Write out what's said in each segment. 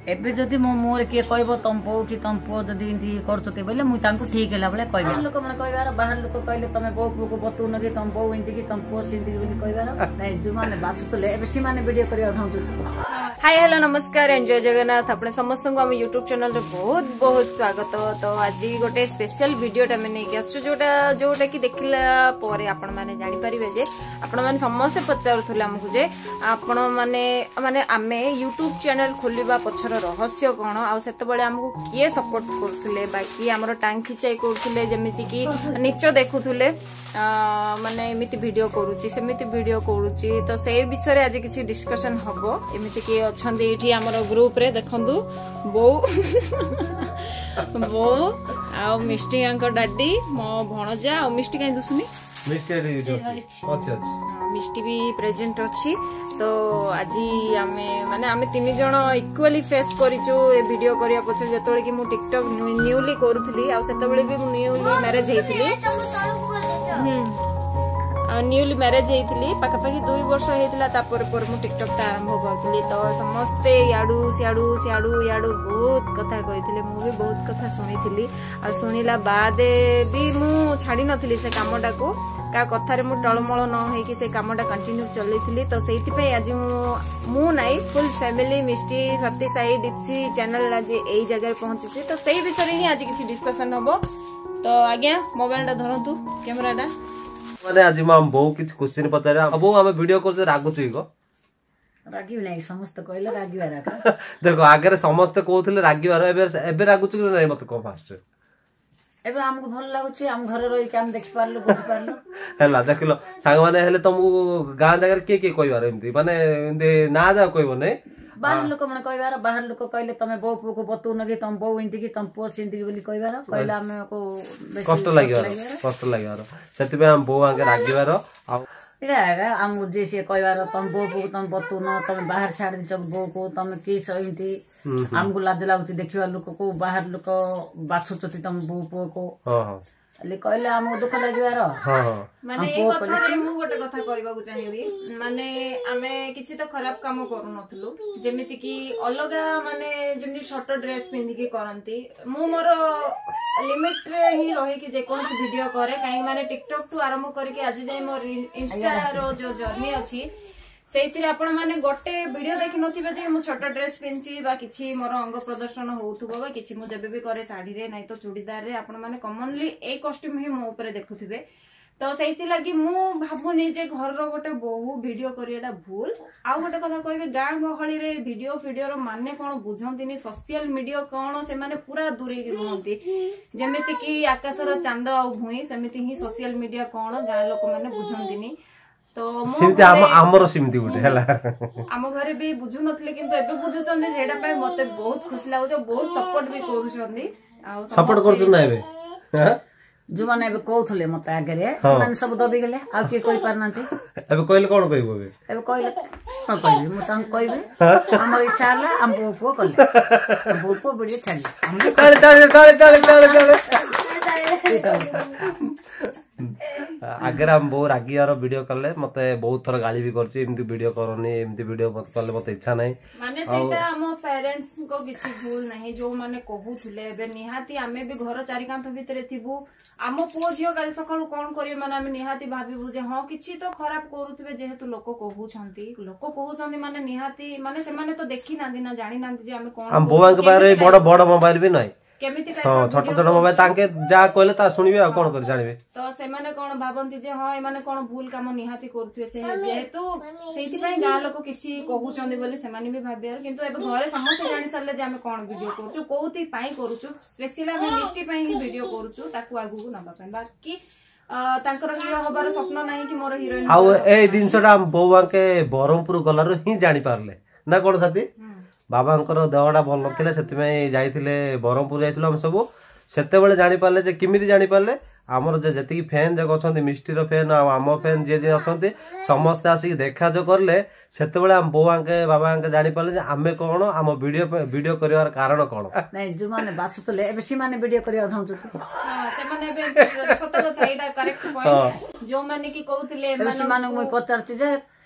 एबे जदि मो मोर किए कहबो तम पो कि तम पो जदि इन्दी करछते बोले मुई तांको ठीक हैला बोले कहबे लोक मन कहबार बाहर लोक कहले तमे बो को बतु न कि तम पो इन्दी कि तम पो सिन्दी बोली कहबार नै जो माने बासुतले एबे सी माने वीडियो करिया थाउ। हाय हेलो नमस्कार एंड जय जगन्नाथ आपने समस्त को हम यूट्यूब चैनल रे बहुत बहुत स्वागत। तो आज गोटे स्पेशल वीडियो टा में नहीं आसु जोटा कि देखला परे आपण माने जानि परिबे जे आपण माने समस्त पचारुथले हमकु जे आपण माने माने आमे यूट्यूब चैनल खोलिबा पछर रहस्य कोन आ सेते बळे हमकु किए सपोर्ट करथुले बाकी हमरो टांग खिचाई करथुले जेमिति कि निच देखुथुले माने एमिति वीडियो करूची सेमिति वीडियो करूची। तो से विषय रे आज किछि डिस्कशन हबो। एमिति कि अछंदी एठी हमरो ग्रुप रे देखंदु बो बो आ मिष्टी अंक डाडी मो भणजा आ मिष्टी काई दुसुनी मिष्टी भी प्रेजेंट अछि। तो आज आमे माने आमे तीन जण इक्वली फेस करिचो ए वीडियो करिया पछर जतोळे कि मु टिकटॉक न्यूली करूथली आ सेतबेले भी मु न्यूली मैरिज हेइथली न्यूली मैरिज हेइथली पाखापाखि 2 वर्ष हेइतला तापर पर मु टिकटॉक ता आरंभ करथली। तो समस्ते याडू सियाडू बहुत कथा कहिथिले मु भी बहुत कथा सुनिथिली आ सुनिला बाद भी मु छाडी नथिली से कामटा को का कथारे मु टळमळ न होई कि से कामटा कंटिन्यू चलैथिली। तो सेति पे आज मु नाइ फुल फैमिली मिष्टी सत्य साई डिप्सी चैनल आज एई जगह पहुंची। तो सेई विषय ही आज किछि डिस्कशन हबो। तो आज्ञा मोबाइल टा धरंतु कैमराटा माने आज हम बहु किछ क्वेश्चन पचारे अब हम वीडियो करते रागुछु इको रागी नै समस्त कहले रागीवार देखो आगे समस्त कहउथिले रागीवार एबे रागुछु कि नै मत को फास्ट एबे हमको भल लागुछि हम घर रही काम देख पारलो बुझ पारलो हला देखलो संग माने हेले तुमको गां जगह के कहबार एमती माने ना जा कहबो नै बाहर लोक मन कहबार बाहर लोक कहले तमे बो पो को बतु न कि तम बो इन्दी कि तम पो सिन्दी बोली कहबार कहला हम को कष्ट लागिवार सेति पे हम बो आके रागीवार आ इरा हम जे से कहबार तम बो पो तम बतु न तम बाहर छाड़ दी चक बो को तम के सइन्ती हमको लाज लागुछि देखिवा लोक को बाहर लोक बाछुचति तम बो पो को हां ले कहले हम दुख लागिवार माने ए कथा रे मु गोटे कथा कहबा को चाहिबी माने आमे किछि तो खराब काम करू नथलु जेमिति कि अलगा माने जेमिति छोटो ड्रेस पिंदी के करंती मु मोर लिमिट रे ही रहे कि जे कोन वीडियो करे काई माने टिकटॉक टू आरंभ करी के आज जाय मोर इंस्टा रो जो जर्नी अछि सेइथिरे आपण माने गोटे वीडियो देखि नथिबे जे मु छोटा ड्रेस पिनछि बा किछि मोर अंग प्रदर्शन होउथबो बा किछि मु जबे भी करे साड़ी रे नै तो चूड़ीदार रे आपण माने कॉमनली ए कॉस्ट्यूम ही मो ऊपर देखुथिबे। तो सेइथि लागि मु भाबुनी जे घर रो गोटे बहु वीडियो करियाडा भूल आ गोटे कथा कहबे गां गहळी रे वीडियो रो माने कोन बुझंतिनी सोशल मीडिया कोन से माने पूरा दूरे रहंती जेमिति कि आकाशर चांद आ भुई सेमिति ही सोशल मीडिया कोन गां लोक माने बुझंतिनी। तो सिमती हमरो सिमती गुटे हला हम घरे भी बुझु नथले किंतु एबे बुझुचंदी जेडा पे मते बहुत खुशी लागो बहुत सपोर्ट भी करूचंदी आ सपोर्ट करछु ना एबे हां जो माने एबे कहथले मते आगे रे माने सब दबी गेले आ के कोइ पारनांती एबे कहले कोन कहबो एबे कहले कोन कहबी मु तां कहबी हमर इच्छा हला हम बो करले बो बड़ी छाली अगर हम बहुत रागियार वीडियो करले मते बहुत थर गाली भी करछि एमती वीडियो करनी एमती वीडियो मत करले मते इच्छा नै माने सेटा हम पेरेंट्स को किछि भूल नाही जो माने कहूथले एबे निहाती हमें भी घर चारि कांथ भितरे थिबु आम पुओ झियो काल सकाळु कोन करियो माने हम निहाती भाबिबु जे हां किछि तो खराब करूथबे जेहेतु लोक कहूछंती माने निहाती माने से माने तो देखि नांदी ना जानि नांदी जे हम कोन हम बोवा के बारे बड़ मोबाइल भी नै केमिति हां छोट मोबाइल तांके जा कहले ता सुनिबे आ कोन कर जानिबे तो से माने कोन भाबंती जे हां ए माने कोन भूल काम निहाती करथुए से जेहेतु सेति पय गां लोक किछि कहूचंदी बोली से माने भी भाबियार किंतु एबे घरे समस्त जानि सरले जे हम कोन वीडियो करछु कोउती पय करछु स्पेशली हम मिष्टी पय ही वीडियो करछु ताकू आगु नबा पय बाकी तांकर हीरो होबार स्वप्न नाही कि मोर हीरोइन आ ए दिनसटा बौवा के बरहमपुर गलारो ही जानि पारले ना कोन साथी बाबांकर देहटा भल नथिले सेतिमे जाइथिले बरहमपुर जाइथिलो हम सब सेते बेले जानि पारले जे किमिति जानि पारले आमर जे जति फैन जग अछंती मिष्टी रो फैन आ आम फैन जे जे अछंती समस्त आसी देखा जो करले सेते बेले हम बौआ के बाबा के जानि पारले जे आमे कोन आम वीडियो करिवार कारण कोन नै जो माने बासुतले एबे सी माने वीडियो करिया थाउछु हां से माने एबे सत कथा एटा करेक्ट पॉइंट जो माने की कहउतिले माने सी माने मु पचारछि जे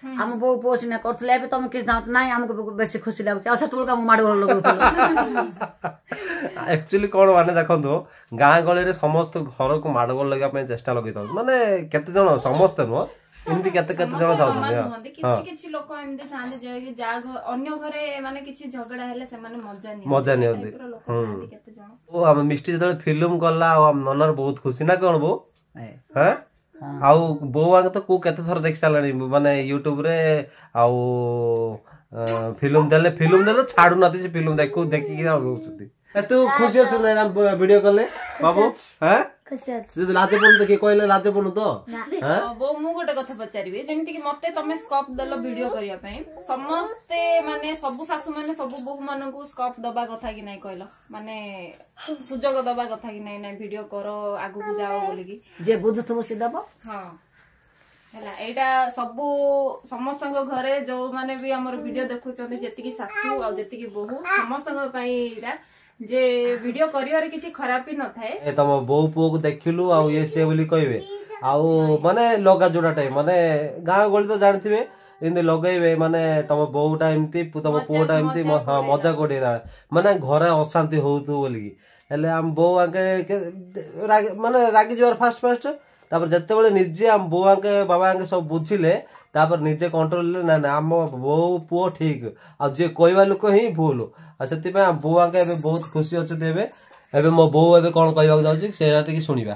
आम बो पुओ सिना करथले ଏବେ ତମେ କିଛି ଜାଣत ନାହିଁ ଆମକୁ ବେଶୀ ଖୁସି ଲାଗୁଛି ଆଉ ସେତେବେଳେ ମୁଁ ମାଡ଼ ଲଗାଉଥିଲି एक्चुअली कौन माने देखो गाँ गली समस्त घर को माड़गोल लगे चेष्टा लगे माने केते जन समस्त नुह एमती केते केते जन चाहते किछि किछि लोक एमती थांदे जे कि जा अन्य घरे माने किछि झगड़ा हेले से माने मजा नहीं केते जन ओ हम मिष्टी जतले फिल्म गला आ ननर बहुत खुशी ना कोन बो हैं आउ बोआ तो को केते थर देख सालानी माने YouTube रे आउ फिल्म देले छाडू नथि से फिल्म देखू देखि के रहउछती तू खुशी अछु ना वीडियो कले बाबू हैं खुशी अछु जे लाज बोलू तो के कहले लाज बोलू तो हैं बो मु गोटे कथा पचारिबे जेमिति कि मते तमे स्कोप देलो वीडियो करिया पई समस्ते माने सब सासु माने सब बहु माने को स्कोप दबा कथा कि नै कहलो माने सुजोग दबा कथा कि नै वीडियो करो आगु को जाओ बोली कि जे बुझथबो से दबो हां हैला एटा सब समस्त घरे जो माने भी हमर वीडियो देखु चंदी जेति की सासु आ जेति की बहु समस्त पई एटा जे वीडियो करिवार किछि खराबी न थाए ए तम बहु पो को देखिलु आ ये से बोली कहबे आ माने लगा जोड़ा टाइम माने गाँ गली तो जानथिबे इन्दे लगेबे माने तम बहुटा एमती तम पुओटा एमती हां मजा कोडेरा माने घरे अशांति होतु बोली हेले हम बहु आके माने रागी जोर फास्ट तापर जत्ते बेले निजे हम बहु आके बाबा आके सब बुझिले तापर निजे कंट्रोल ना ना हम बहु पुओ ठीक आ जे कहवा लोक ही भूल आ सेति पे हम बहु आके एबे बहुत खुशी अछि देबे एबे मो बहु एबे कोन कहबा जाउछि सेरा टिके सुनिबा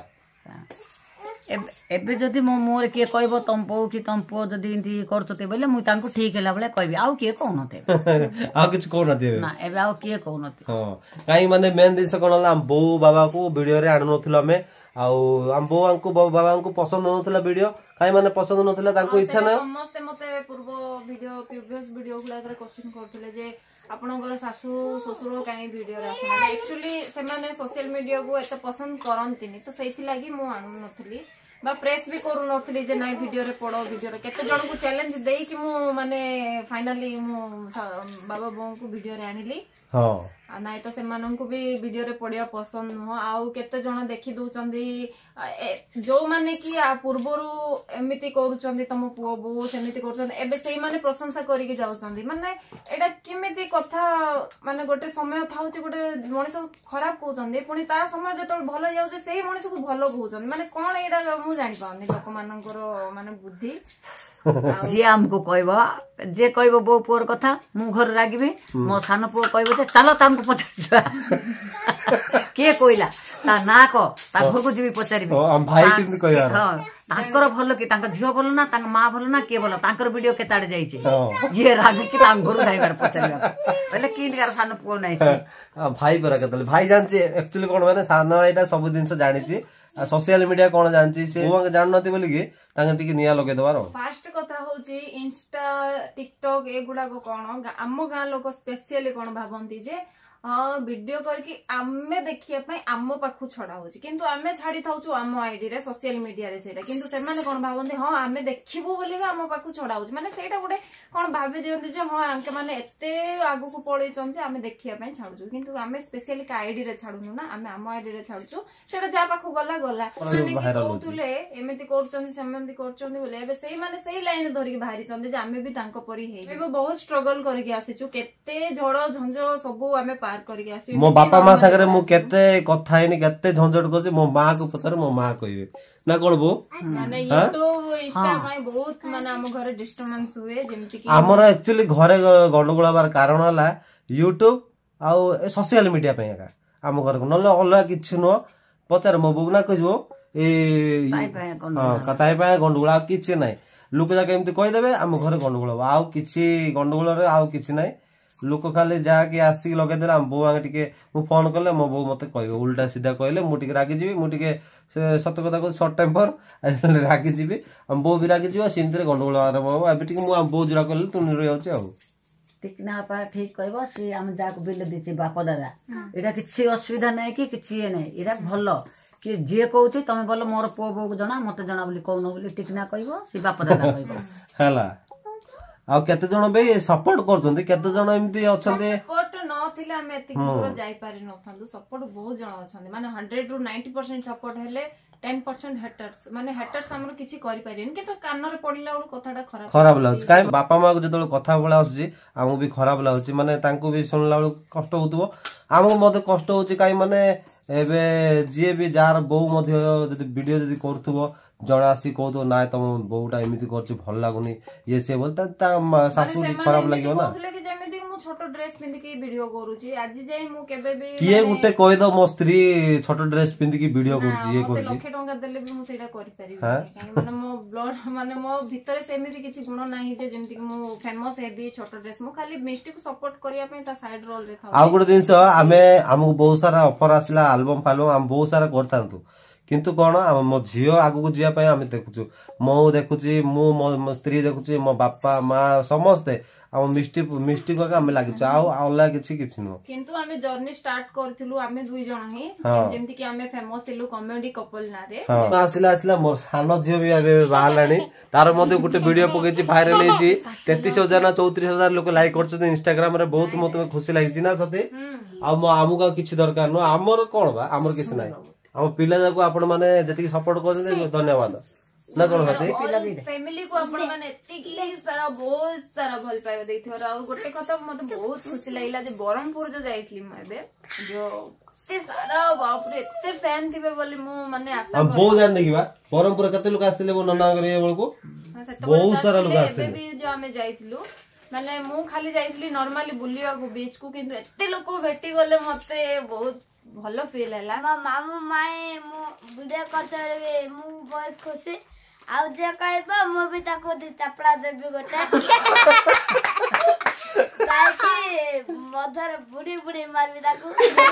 एबे जदी मो मोर के कहबो तम पो कि तम पो जदी इंती करछते बोले मु तांको ठीक हैला बोले कहबी आउ के कोनते आ किछ कोनते ना एबे आउ के कोनते हां काई माने मेन दिन से कोनला हम बहु बाबा को वीडियो रे आनु नथिलो हमें आउ हम बहु को बाबा को पसंद नथिला वीडियो काई माने पसंद नथिला तांको इच्छा ना समस्त मते पूर्व वीडियो प्रीवियस वीडियो गुला करे क्वेश्चन करथले जे आपनगर सासु ससुर काई वीडियो रे आसना एक्चुअली से माने सोशल मीडिया को एते पसंद करंतिनी तो सेथि लागि मु आनु नथली बा प्रेस भी करू नथली जे नाइ वीडियो रे पड़ो वीडियो रे केते जण को चैलेंज देई कि मु माने फाइनली मु बाबा बो को वीडियो रे आनिली हां नाइ तो से मानन को भी वीडियो रे पड़िया पसंद न आउ केते जण देखि दउचंदी जो माने कि आ पूर्वरु एमिति करूचंदी तम पुओ बो सेमिति करूचंदी एबे सेही माने प्रशंसा करी के जाउचंदी माने एडा किमिति कथा माने गोटे समय थाउची गोटे मनिस खराब कहउचंदी पुनी ता समय जेतोल भलो जाउचे सेही मनिस को भलो कहउचंदी माने कोन एडा मु जानि पाउनी लोक मानकर माने बुद्धि जे हमको कहबो जे कहबो बो पुओर कथा मु घर रागिबे मो सान पुओ कहबो जे चलो तामको पचार के कोइला ता ना को ता घरको जीवी पचारिबे हम भाई किंतु कहयार हां तांकर भलो कि तांकर झियो भलो ना तांकर मां भलो ना के भलो तांकर वीडियो केताडे जाई छे ये रागी कि तांग घर ड्राइवर पचारिबा पहले किन कर सान पुओ नै छे भाई पर केतले भाई जानची एक्चुअली कोन माने सान एटा सब दिन से जानि छी सोशल मीडिया कोन जानची से वो जान नथि बोली कि तांगे टिके निया लगे दवारो फास्ट कथा होची इंस्टा टिकटॉक एगुडा को कोन आम गां लोक स्पेशली कोन भाबंती जे वीडियो करके आमे देखिया पई आम पाखु छडा होची किंतु आमे छाडी थाउचु आम आईडी रे सोशल मीडिया रे सेटा किंतु से माने कोन भाबंती हां आमे देखिबो बोली आम पाखु छडा होची माने सेटा गुडे कोन भाबी दियंती जे हां आंके माने एते आगु को पळै चंती आमे देखिया पई छाडुचु किंतु आमे स्पेशली का आईडी रे छाडुनु ना आमे आम आईडी रे छाडुचु सेटा जा पाखु गला माने कि कहउतुले एमिति करचंती सेमंती करचंती बोले एबे सेही माने सेही लाइन धरि के बाहरी चंती जे आमे भी तांको परी हेइ एबे बहुत स्ट्रगल करके आसीचु केते झड़ झंझ सब आमे पार करके आसी मो बापा मां सागरे मु केते कथा हेनी केते झंझट करछि मो मां को पतर मो मां कहबे ना कोन बो माने YouTube इंस्टा पई बहुत माने हम घरे डिस्टर्बेंस हुए जेमति कि हमर एक्चुअली घरे गंडगोळ बार कारण हला YouTube आ सोशल मीडिया पई का हम घर को नले अलग किछ न पचार मो बुगना कहबो ए हां कताय पय गंडगोळ किछ नै लोक जा केमति कहि देबे हम घरे गंडगोळ आ किछ गंडगोळ रे आ किछ नै लोक खाली जाके आसिक लगे देला हम बो आगे टिके मु फोन करले मो बो मते कहबो उल्टा सीधा कहले मु टिके रागी जीबी मु टिके सत कथा को शॉर्ट टेम्पर रागी जीबी हम बो भी रागी जीबा सिमतरे गंडगोळ आरंभ हो अबे टिके मु हम बो जुरा करले तू निर जाउची आ ठीक ना पा ठीक कहबो से हम जाक बिल दिछि बाप दादा एटा किछि असुविधा नै कि किछि नै एटा भलो कि जे कहउछि तमे बोल मोर पो बो जना मते जना बोली कहनो बोली ठीक ना कहबो से बाप दादा कहबो हला आ केते जण बे सपोर्ट करछन्ती केते जण एमती अछन्ती सपोर्ट न थिले हम एति दूर जाई पारि न थांदु सपोर्ट बहुत जण अछन्ती माने 100 टू 90% सपोर्ट हेले 10% हेटर्स माने हेटर्स हमर किछि करि परियन कि तो कान रे पडिला उड कथाटा खराब लागछ काई बापा मां को जतोल कथा बोला आछी हमहु भी खराब लागछ माने तांको भी सुनला कष्ट होतबो हमहु मते कष्ट होछि काई माने एबे जे भी जार बहु मध्य जदी वीडियो जदी करथबो जणा आसी कहतो ना तम बहुटा एमिति करछि भल लागुनी ये से बोलता ता सासू खराब लागियो ना कहले कि जेमिति मु छोटो ड्रेस पिंदी के वीडियो करूची आज जाई मु केबे भी किए गुटे कहि दो मो स्त्री छोटो ड्रेस पिंदी की वीडियो करूची ये करूची लखे टंका देले भी मु सेटा करि परिबे काई माने मो ब्लड माने मो भितरे सेमिति किछि गुण नाही जे जेमिति कि मु फेमस हेबी छोटो ड्रेस मु खाली मिस्टी को सपोर्ट करिया पे ता साइड रोल रे था आ गुटे दिन आमे हमहु बहुत सारा ऑफर आसला एल्बम फाल्बम हम बहुत सारा करतांतु किंतु कोन मो झियो आगु को जिया पय आमे देखुछु मो देखुची मो स्त्री देखुची मो बापा मां समस्ते हम मिस्टी को आमे लागिछ आ अल्ला किछि न किंतु आमे जर्नी स्टार्ट करथिलु आमे दुई जण ही जेमति कि आमे फेमस थिलु कॉमेडी कपल ना रे आसिला मोर सानो झियो भी आबे बाहलानी तार मध्ये गुटे वीडियो पकेछि वायरल हेछि 33000 ना 34000 लोक लाइक करछन इंस्टाग्राम रे बहुत मते खुशी लागिछि ना सते आ आमुका किछि दरकार न हमर कोन बा हमर किछि नाही हम पिला जाको आपण माने जति सपोर्ट करछन धन्यवाद ना कोन होते फैमिली को आपण माने एतिकी सारा बहुत सारा भल पाइबा देथिवर आ गोटे कथा मते बहुत खुशी लागिला जे बरहमपुर जो जाइथली म एबे जो एते सारा बाप रे एते फैन थिबे बोली मु माने आशा हम बहुत जान देखिबा बरहमपुर कते लोक आस्थिले वो नना करे बेलको बहुत सारा लोक आस्थिले एबे भी जो हमें जाइथलु माने मु खाली जाइथली नॉर्मली बुलिया को बीच को किंतु एते लोक भेटी गले मते बहुत भलो फील हैला मामू माए मु वीडियो करते मु बहुत खुशी आउ जे कहबा मु भी ताको दी चपड़ा देबी गोटे काकी मधर बुडी बुडी मारबी ताको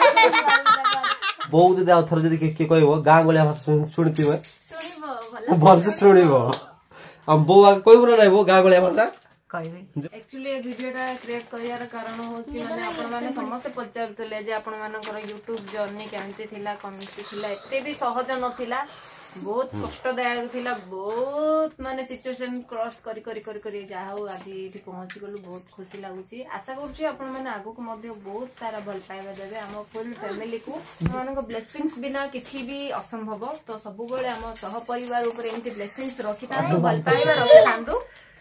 बहुत दे आथर जदी के कहबो गां गलिया भाषा सुनतिबे सुनिबो भल से सुनिबो हम बोआ कहबो नै वो गां गलिया भाषा एक्चुअली ए वीडियोटा क्रिएट करियार कारण होची माने आपण माने समस्त पचारतले जे आपण मानकर YouTube जर्नी केमते थिला कमिटी थिला एते भी सहज नथिला बहुत कष्टदायक थिला बहुत माने सिचुएशन क्रॉस करी करी करी करी जा हो आज एठी पहुंची गलु बहुत खुशी लागुची आशा करछु आपण माने आगु को मध्ये बहुत सारा भल पाइबा देबे हम फुल फैमिली को मानको ब्लेसिंग्स बिना किछि भी असंभव तो सब बेले हम सह परिवार ऊपर एंती ब्लेसिंग्स रखिता भल पाइबा रखितांदु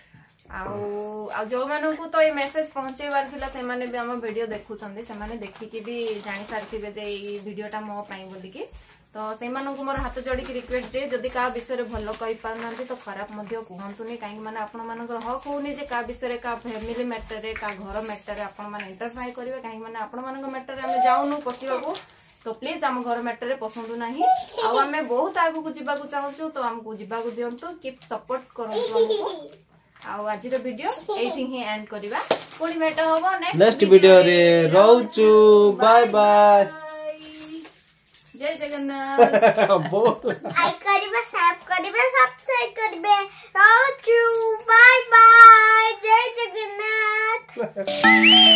आ जो मानू तो ये मेसेज पहुंचेबार थिला से माने भी हम वीडियो देखुछंदी से माने देखि भी जानि सारथिबे जे ई वीडियोटा मो पई बोली कि तो से मानू को मोर हाथ जोड़ी की रिक्वेस्ट जे जदी का विषय रे भलो कहि पारनांती तो खराब मध्य कहंतुनी काहे माने आपण मानकर हक होनी जे का विषय रे का फैमिली मैटर रे का घर मैटर रे आपण माने इंटरफायर करिवे काहे माने आपण मानक मैटर रे हम जाउनु पसिबाको तो प्लीज हम घर मैटर रे पसंद नाही आ हमें बहुत आगु को जीवा को चाहूछु तो हमको जीवा को दियंतु कीप सपोर्ट करंतु हमको आउ आज रो वीडियो एथिं ही एंड करबा पुनी भेट होबो नेक्स्ट वीडियो रे रहउछु बाय बाय जय जगन्नाथ बहुत लाइक करिबे सब्सक्राइब करिबे रहउछु बाय बाय जय जगन्नाथ